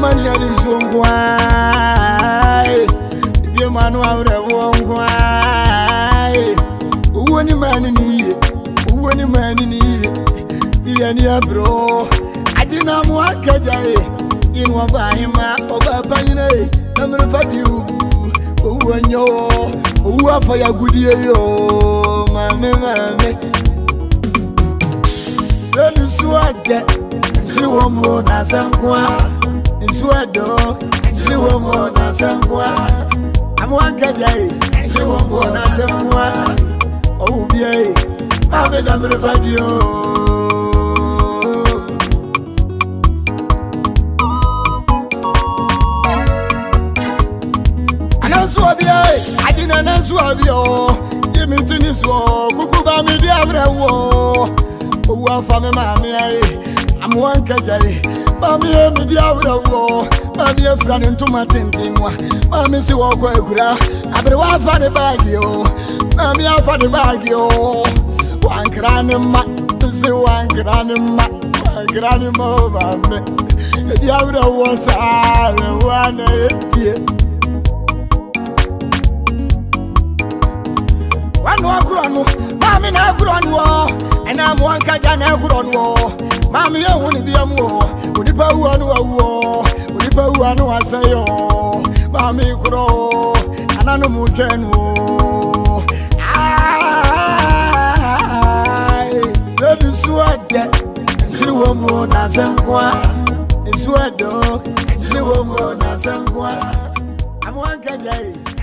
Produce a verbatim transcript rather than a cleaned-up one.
mani ali sungwa Ibye manu awre wongwa Uwoni mani niye Uwoni mani niye Ibye ni abro Ajina mwaka jaye Inwa bahima Oba panyine Namre fadiu Uwanyo Uwa faya gudiye yo Mame mame Senu suade Jiwo mo na sankwa Nsuado Jiwo mo na sankwa Amwanka jai Jiwo mo na sankwa Oubie Ame damre fadio Anansuabie Adina nansuabio Yimintini so Kukuban di avrewo Owa fame mami ai Amwanka jai Mami e mi di awrawo Mami e frani ntuma tintinwa Mami si woko ekura Abri wa fani bagi yo Mami a fani bagi yo Wankrani ma Si wankrani ma Wankrani ma mami E di awrawo saare Wane etie Wanu akuranu Mami na akuranu Ena mwanka jana akuranu Mami ye huni biamu Udipa uanu wa Udipa uanu wa sayo Mami kuro Ananu mutenu Ay Sedu suade Jiwo mo na senkwa Suado Jiwo mo na senkwa Amwanka jai